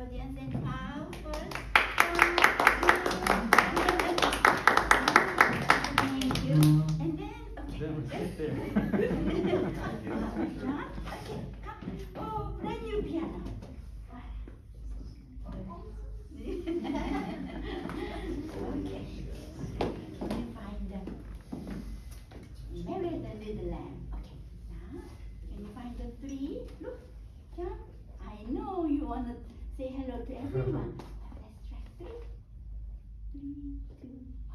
audience and bow first. Thank you. And then, okay. Sit there. John, okay, come. Oh, brand new piano. Okay. You find them. Mary the little lamb. Okay. Now, can you find the three? Look, John. I know you want to say hello to everyone. Let's try three. 3, 2,